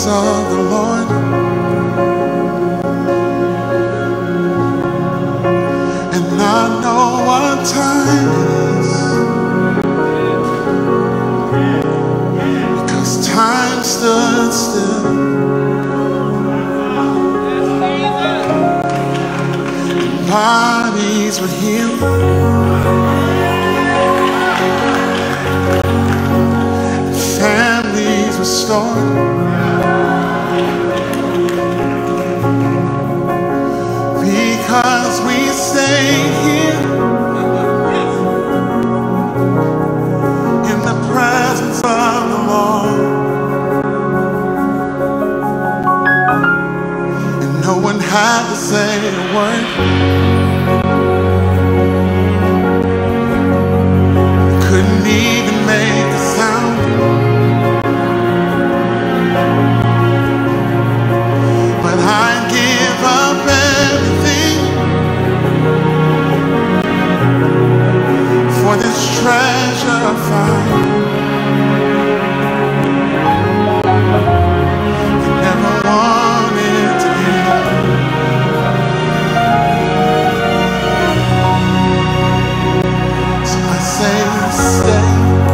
presence of the Lord. And I know what time it is, because time stood still. Bodies were healed, families restored, because we stayed here in the presence of the Lord. And no one had to say a word. Couldn't even make a sound. But I'd give up everything for this treasure I found. I never wanted to be. So I say, stay.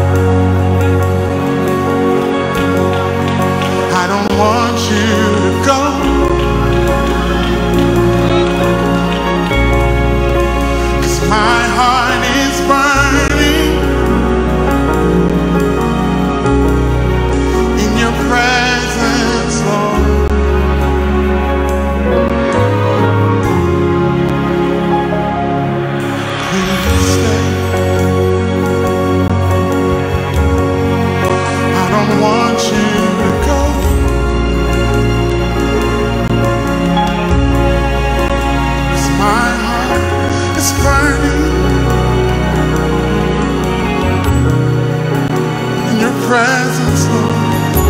I don't want you to go, 'cause my heart is burning in your presence, Lord. Please stay. I don't want you to go, 'cause my heart is burning in your presence, Lord.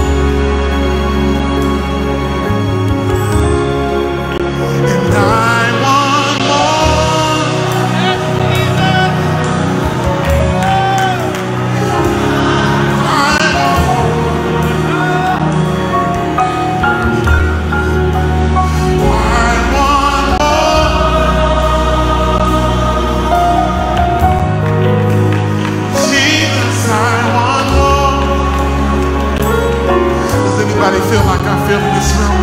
And I want more. Anybody feel like I feel in this room?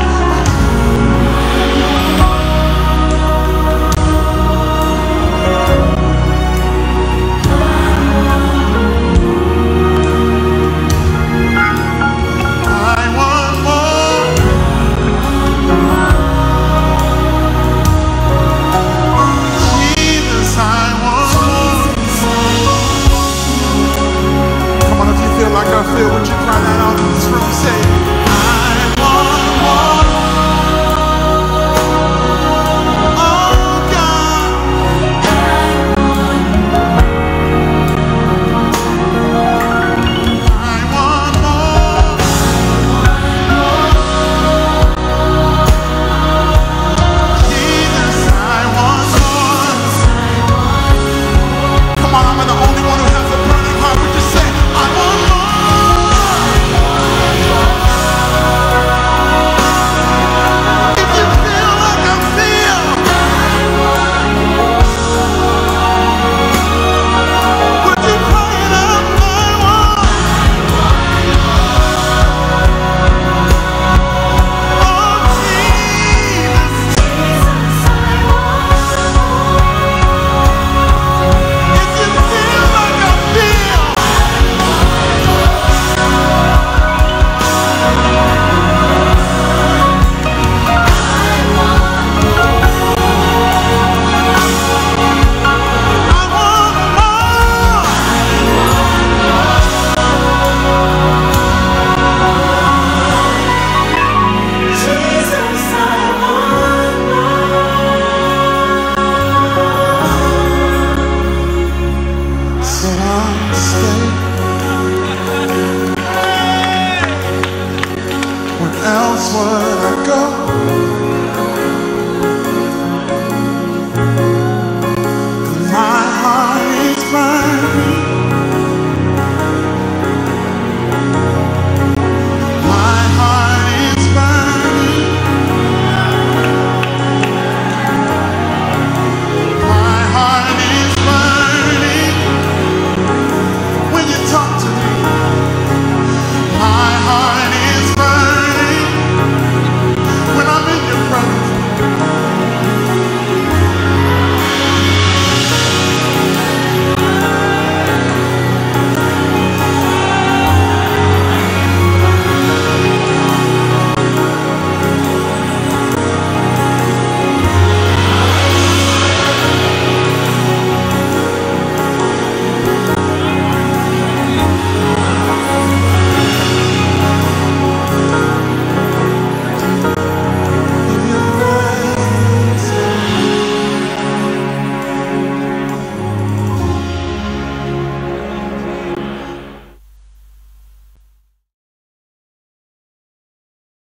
I want more. Jesus, I want more. Come on, if you feel like I feel, would you cry that out in this room? Say it.